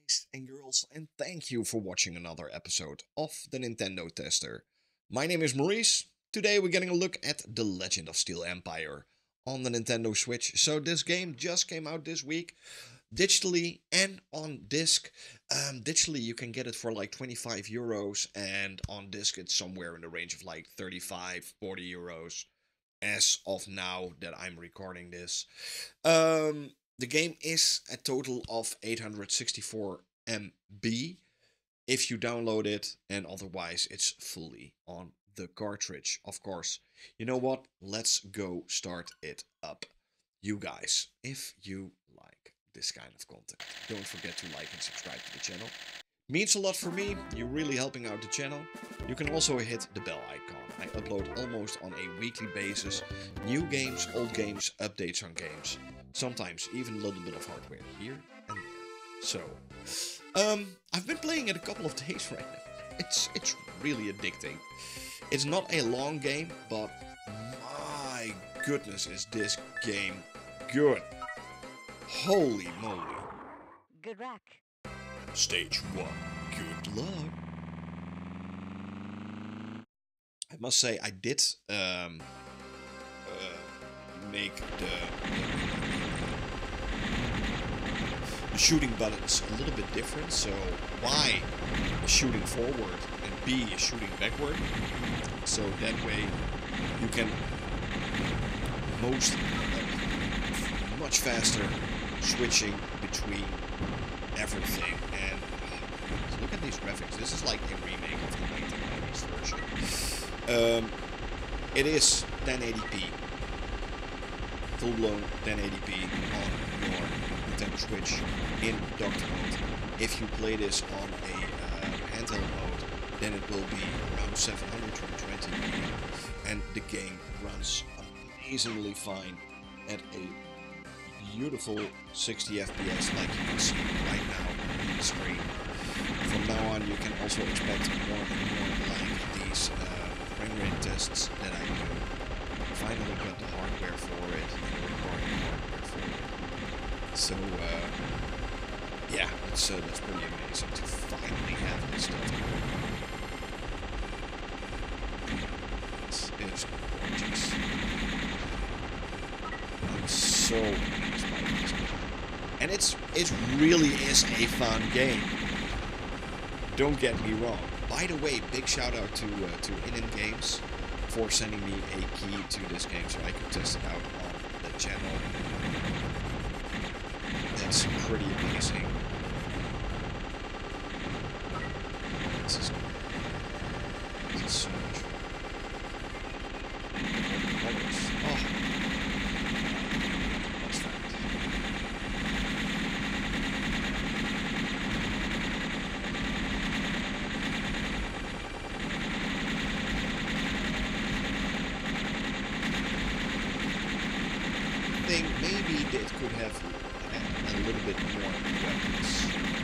boys and girls, and thank you for watching another episode of the Nintendo Tester. My name is Maurice. Today we're getting a look at The Legend of Steel Empire on the Nintendo Switch. So this game just came out this week, digitally and on disc. Digitally you can get it for like 25 euros, and on disc it's somewhere in the range of like 35, 40 euros as of now that I'm recording this. The game is a total of 864 MB if you download it, and otherwise it's fully on the cartridge, of course. You know what? Let's go start it up. You guys, if you like this kind of content, don't forget to like and subscribe to the channel. Means a lot for me, you're really helping out the channel. You can also hit the bell icon. I upload almost on a weekly basis new games, old games, updates on games. Sometimes even a little bit of hardware here and there. So, I've been playing it a couple of days right now. It's really addicting. It's not a long game, but my goodness is this game good. Holy moly. Good luck. Stage 1. Good luck. I must say I did make the shooting buttons a little bit different. So Y is shooting forward and B is shooting backward. So that way you can much faster switching between everything. And look at these graphics. This is like a remake of the 1990s version. It is 1080p. Full-blown 1080p on your Nintendo Switch in doctor mode. If you play this on a handheld mode, then it will be around 720p, and the game runs amazingly fine at a beautiful 60 FPS, like you can see right now on the screen. From now on, you can also expect more and more like these frame rate tests that I do. Finally got the hardware for it, and the recording hardware for it. So, yeah, that's pretty amazing to finally have this stuff going. It's gorgeous. I'm so amazed by this game. And it really is a fun game. Don't get me wrong. By the way, big shout out to Inin Games for sending me a key to this game so I could test it out on the channel. That's pretty amazing. This is so much fun. Oh. That's fun. Think maybe it could have a little bit more weapons.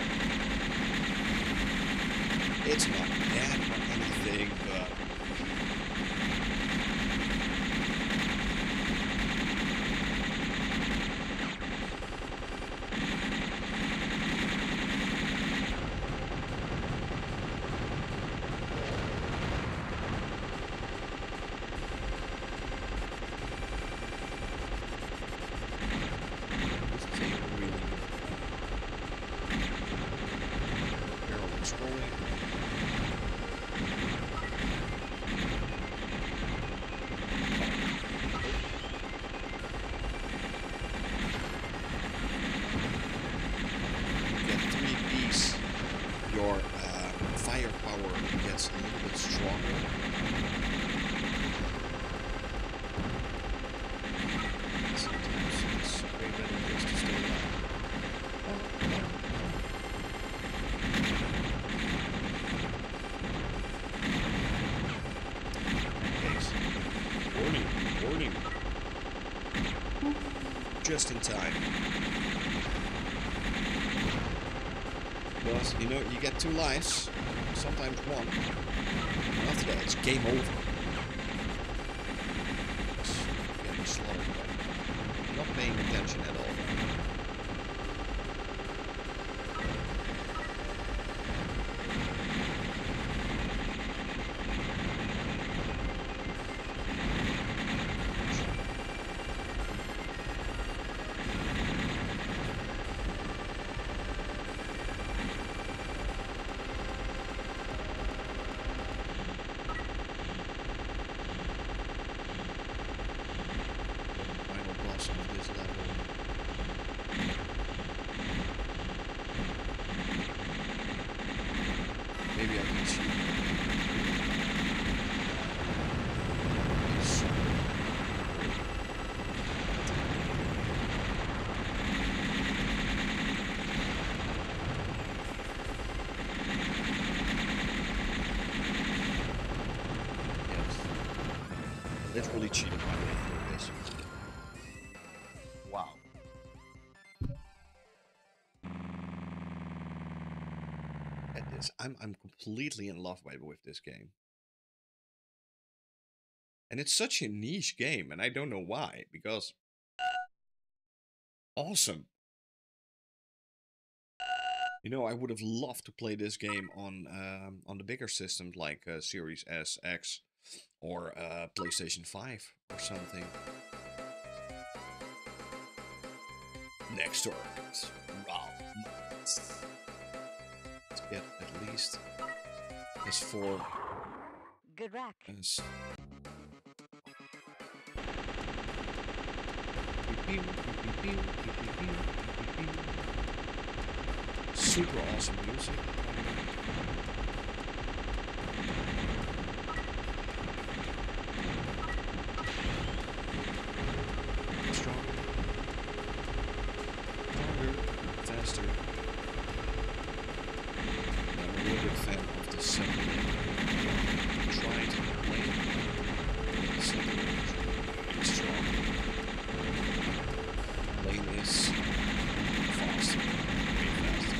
It's not bad or anything, but your firepower gets a little bit stronger. Sometimes it's way better just to stay alive. Okay, warning. Just in time. Because, you know, you get 2 lives, sometimes 1, and after that it's game over. It's getting slaughtered, but not paying attention at all. literally cheated my way through this. Wow. At this, I'm completely in love with this game. And it's such a niche game, and I don't know why, because awesome. You know, I would have loved to play this game on the bigger systems like Series S, X, or PlayStation 5 or something. Next target, round. Let's get at least as 4. Good rack. As super awesome music. Stronger, harder, faster. I'm a little bit fan of the second one. Try to play the second one. It's strong. Lane is fast. Way fast.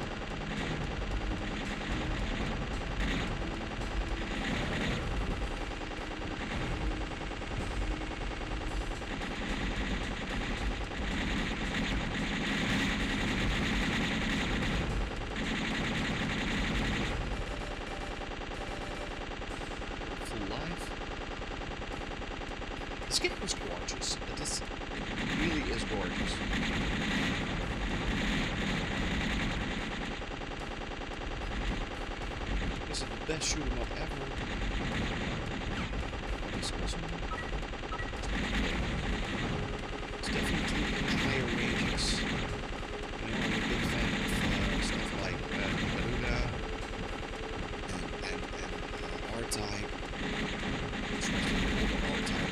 Full life. This game is gorgeous. It really is gorgeous. Is it the best shoot 'em up ever? But it's also it's definitely in the higher ranges. You know, I'm a big fan of stuff like Garuda and R-Type. Especially the R-Type.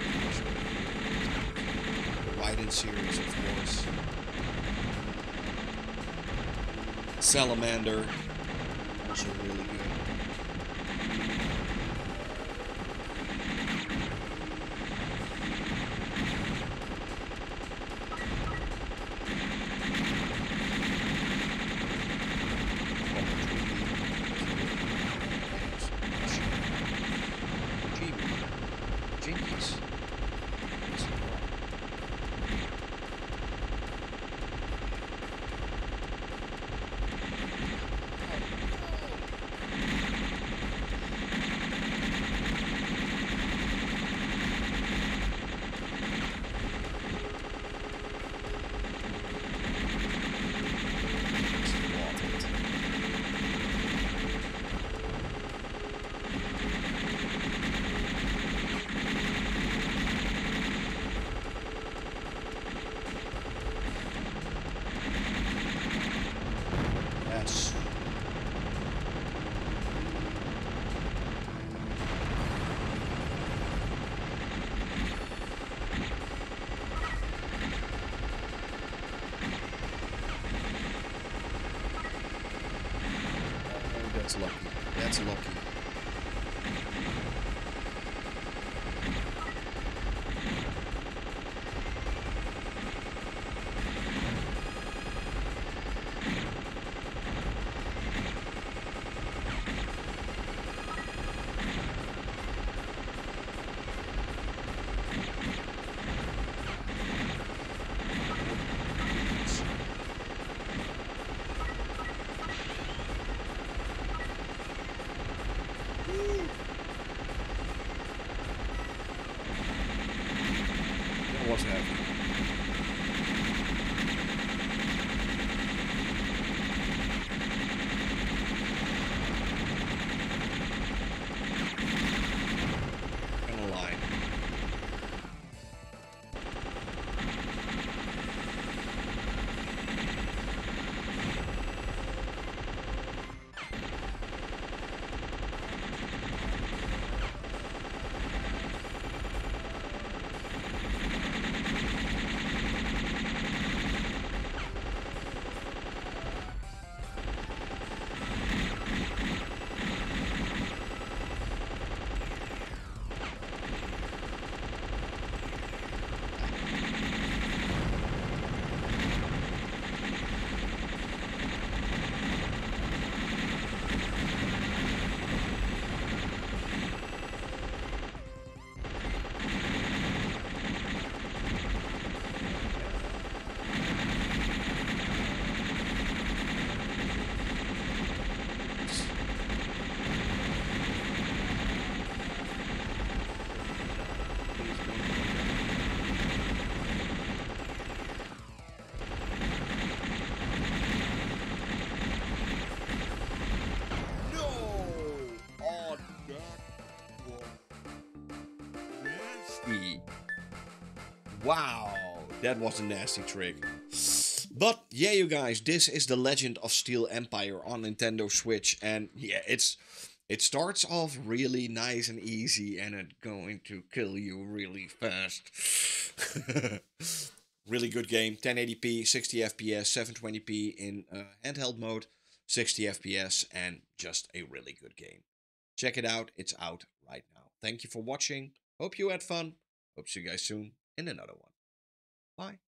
The Raiden series, of course. Salamander, also really good. Jinkies. Yes. Oh, that's lucky. That's lucky. Wow, that was a nasty trick. But yeah, you guys, this is The Legend of Steel Empire on Nintendo Switch, and yeah, it starts off really nice and easy, and it's going to kill you really fast. Really good game, 1080p, 60 FPS, 720p in handheld mode, 60 FPS, and just a really good game. Check it out, it's out right now. Thank you for watching. Hope you had fun. Hope to see you guys soon in another one. Bye.